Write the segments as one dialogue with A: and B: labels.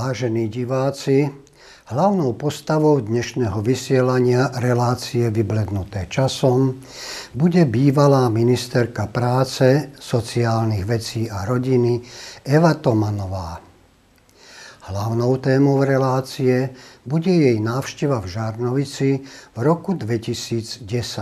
A: Vážení diváci, hlavnou postavou dnešného vysielania relácie Vyblednuté časom bude bývalá ministerka práce, sociálnych vecí a rodiny Eva Tomanová. Hlavnou témou relácie bude jej návšteva v Žarnovici v roku 2010.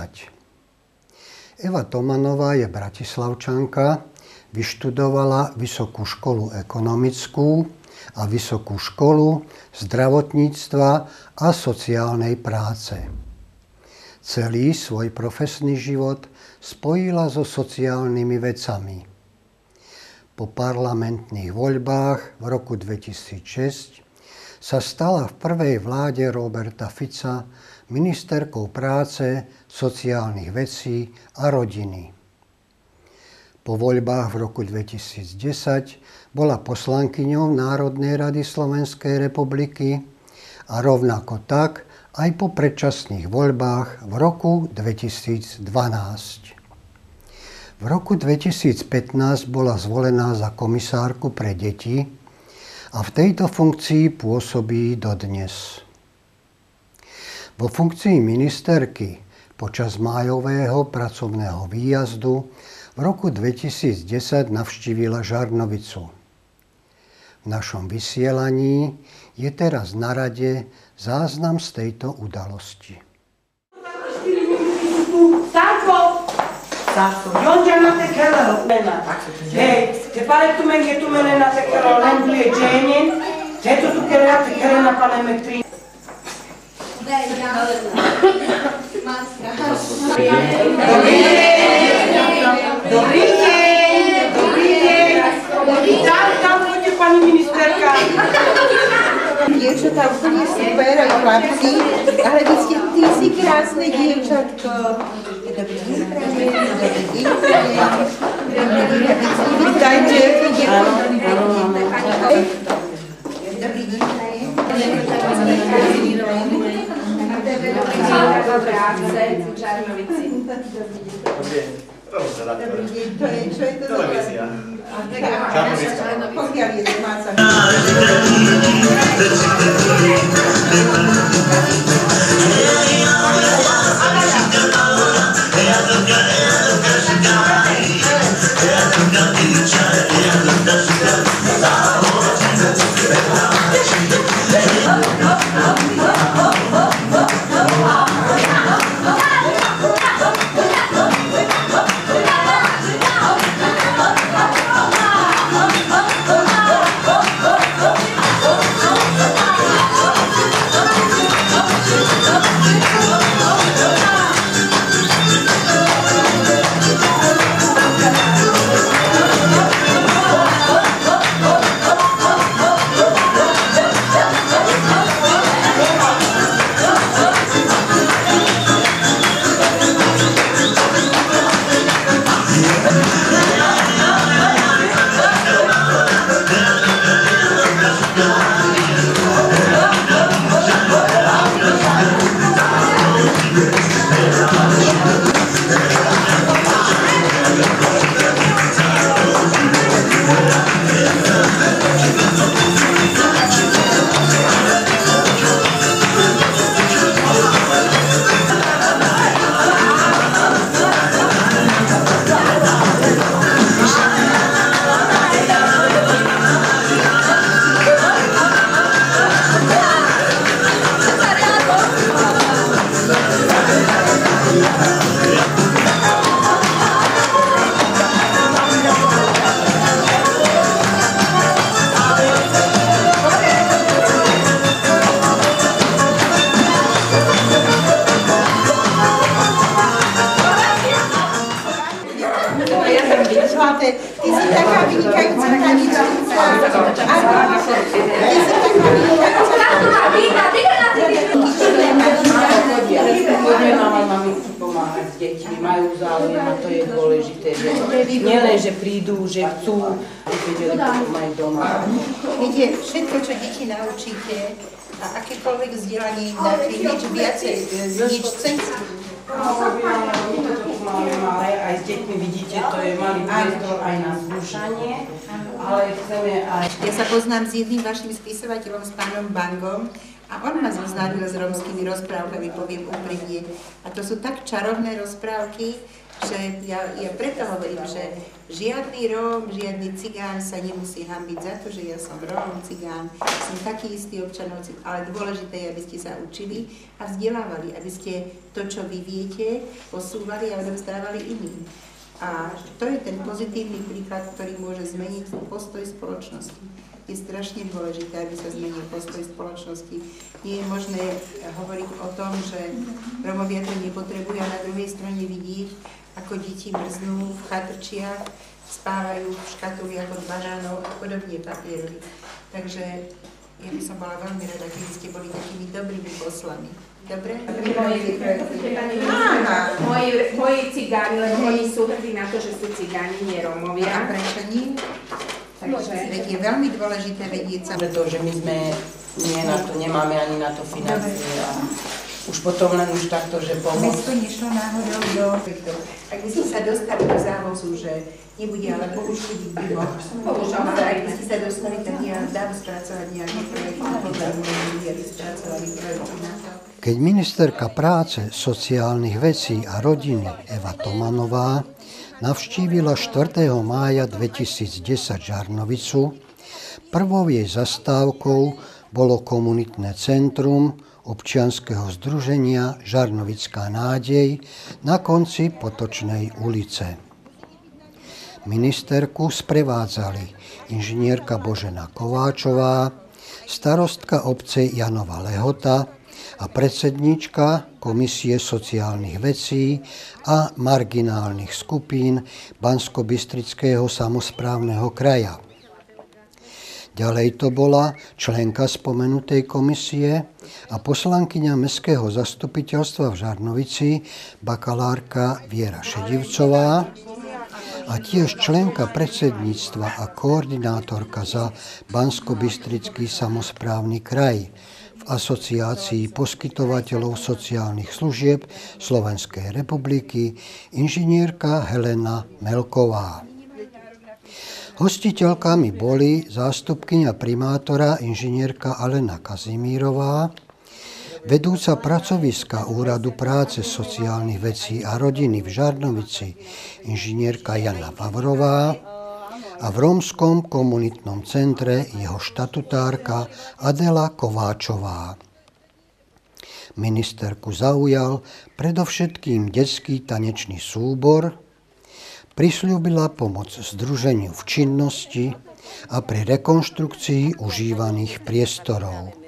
A: Eva Tomanová je bratislavčanka, vyštudovala Vysokú školu ekonomickú a Vysokú školu zdravotníctva a sociálnej práce. Celý svoj profesný život spojila so sociálnymi vecami. Po parlamentných voľbách v roku 2006 sa stala v prvej vláde Roberta Fica ministerkou práce, sociálnych vecí a rodiny. Po voľbách v roku 2010 bola poslankyňou Národnej rady Slovenskej republiky a rovnako tak aj po predčasných voľbách v roku 2012. V roku 2015 bola zvolená za komisárku pre deti a v tejto funkcii pôsobí dodnes. Vo funkcii ministerky počas májového pracovného výjazdu v roku 2010 navštívila Žarnovicu. V našom vysielaní je teraz na rade záznam z tejto udalosti.
B: Sanko! Jonja na tekelo, Lena. Hej, te pare tu mene na tekelo, len tu je dženjen, teto tu kere na tekele na pane metri. Dobrý deň. Tam poďte, pani ministerka.
C: Dievčatá úplne super, aj chlapci, ale vy si krásne dievčatko. Dobrý deň, prajem, dobrý deň, prajem. Vítajte. Dobrý deň, prajem.
D: Práce v Žarnovici.
C: Dobrý deň, to je, čo je to?
E: Televízia.
C: Pokiaľ je domáca. Ty si taká vynikajúca taničnica. Ty si taká
B: Mami pomáhať s deťmi, majú záujem a to je dôležité. Nielen, že prídu, že chcú, aby vedeli, ako majú doma.
C: Viete, všetko, čo deti naučíte a akékoľvek vzdelanie dáte, nič viacej, nič cez.
B: máme malé, aj s deťmi vidíte, to je malý priestor aj na skúšanie, ale chceme aj...
C: Ja sa poznám s jedným vašim spisovateľom, s pánom Bangom, a on ma zoznámil s rómskymi rozprávkami, poviem úprimne. A to sú tak čarovné rozprávky, že ja preto hovorím, že žiadny Róm, žiadny cigán sa nemusí hanbiť za to, že ja som Róm, cigán, som taký istý občanov, ale dôležité je, aby ste sa učili a vzdelávali, aby ste to, čo vy viete, posúvali a odovzdávali iným. A to je ten pozitívny príklad, ktorý môže zmeniť postoj spoločnosti. Je strašne dôležité, aby sa zmenil postoj spoločnosti. Nie je možné hovoriť o tom, že Rómovia to nepotrebujú a na druhej strane vidieť, ako deti mrznú v chatrčiach, spávajú v škatuliach od banánov a podobne papierovi. Takže ja by som bola veľmi rada, keby ste boli takými dobrými poslami. Dobre?
D: Moji cigáni, lebo oni sú hrdí na to, že sú cigáni, nie Rómovia.
C: A prečo nie? Takže je veľmi dôležité vedieť sa.
B: Pretože my sme na to nemáme ani na to financie a už potom len už takto, že pomôcť.
C: Mesto nešlo náhodou do... Ak by ste sa dostali do závozu, že nebude ale použiť by ak by ste sa dostali, tak ja dám spracovať nejaké projekty, aby spracovali projekty na to.
A: Keď ministerka práce, sociálnych vecí a rodiny Eva Tomanová navštívila 4. mája 2010 Žarnovicu, prvou jej zastávkou bolo komunitné centrum občianskeho združenia Žarnovická nádej na konci Potočnej ulice. Ministerku sprevádzali inžinierka Božena Kováčová, starostka obce Janova Lehota a predsedníčka Komisie sociálnych vecí a marginálnych skupín Banskobystrického samosprávneho kraja. Ďalej to bola členka spomenutej komisie a poslankyňa Mestského zastupiteľstva v Žarnovici, bakalárka Viera Šedivcová a tiež členka predsedníctva a koordinátorka za Banskobystrický samosprávny kraj v Asociácii poskytovateľov sociálnych služieb Slovenskej republiky inžinierka Helena Melková. Hostiteľkami boli zástupkyňa primátora inžinierka Alena Kazimírová, vedúca pracoviska Úradu práce, sociálnych vecí a rodiny v Žarnovici inžinierka Jana Vavrová a v rómskom komunitnom centre jeho štatutárka Adela Kováčová. Ministerku zaujal predovšetkým detský tanečný súbor, prisľúbila pomoc združeniu v činnosti a pri rekonštrukcii užívaných priestorov.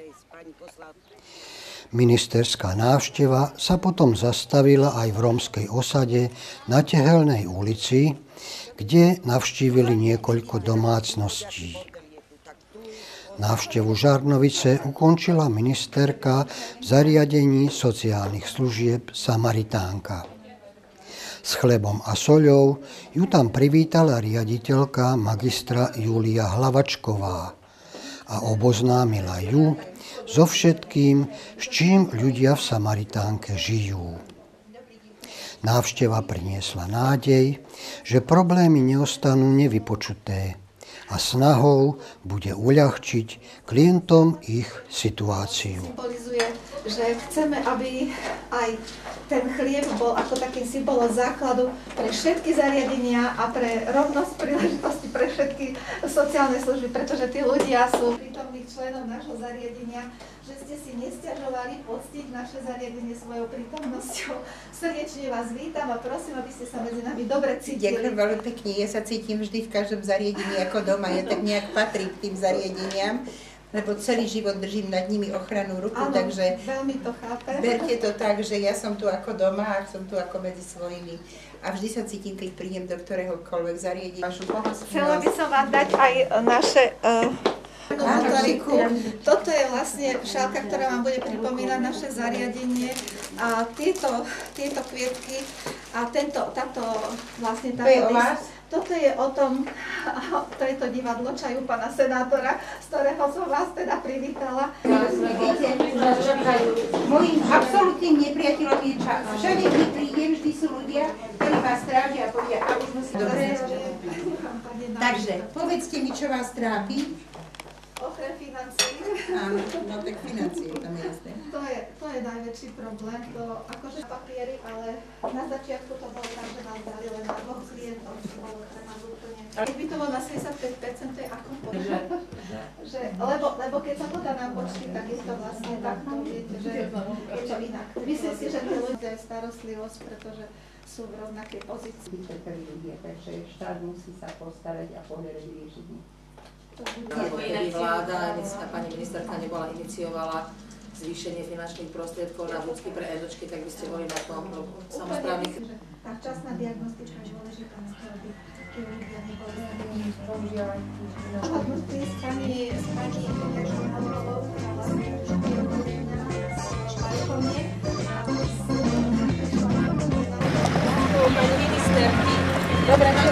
A: Ministerská návšteva sa potom zastavila aj v rómskej osade na Tehelnej ulici, kde navštívili niekoľko domácností. Návštevu Žarnovice ukončila ministerka v zariadení sociálnych služieb Samaritánka. S chlebom a soľou ju tam privítala riaditeľka magistra Júlia Hlavačková a oboznámila ju so všetkým, s čím ľudia v Samaritánke žijú. Návšteva priniesla nádej, že problémy neostanú nevypočuté a snahou bude uľahčiť klientom ich situáciu.
E: Symbolizuje, že chceme, aby aj ten chlieb bol ako takým symbolom základu pre všetky zariadenia a pre rovnosť príležitosti pre všetky sociálne služby, pretože tí ľudia sú prítomných členov nášho zariadenia, že ste si nesťažovali poctiť naše zariadenie svojou prítomnosťou. Srdečne vás vítam a prosím, aby ste sa medzi nami dobre cítili.
C: Ďakujem veľmi pekne, ja sa cítim vždy v každom zariadení ako doma, ja tak nejak patrím k tým zariadeniam, lebo celý život držím nad nimi ochrannú ruku,
E: áno,
C: takže
E: veľmi to chápem.
C: Berte to tak, že ja som tu ako doma a som tu ako medzi svojimi. A vždy sa cítim, keď prídem do ktoréhokoľvek zariadenia.
E: Chcela by som vám dať aj naše motoriku. Toto je vlastne šálka, ktorá vám bude pripomínať naše zariadenie. A tieto kvietky a táto
C: je o vás?
E: Toto je o tom, to je to divadlo čaju pána senátora, z ktorého som vás teda privítala.
C: Viete, mojím absolútnym nepriateľom je čas. Všade, kde prídem, vždy sú ľudia, ktorí vás trápia a povedia, a už musím dobre. Takže, povedzte mi, čo vás trápi.
E: Okrem financií.
C: Áno, no tak financie, tam je jasné.
E: To je najväčší problém, to akože papiery, ale na začiatku to bolo tak, že nás dali len na 2 klientov, čo bolo pre nás úplne. Keby to bolo na 75%, to je ako lebo keď sa to dá na počty, tak je to vlastne takto, viete, že je to inak. Myslím si, že tie ľudia je starostlivosť, pretože sú v rovnakej pozícii.
C: Vyčerpali ľudia, takže štát musí sa postarať a pohľadať riešenie.
F: Keby vláda, pani ministerka nebola iniciovala zvýšenie finančných prostriedkov na vúcky pre Edočky, tak by ste boli na tom samosprávnych.
E: Tá včasná diagnostika je dôležitá, aby tí ľudia neboli s pani finančnou kontrolou, ktorá vlastne už je odvodená z Švajkovne.
D: Pani ministerky. Dobre,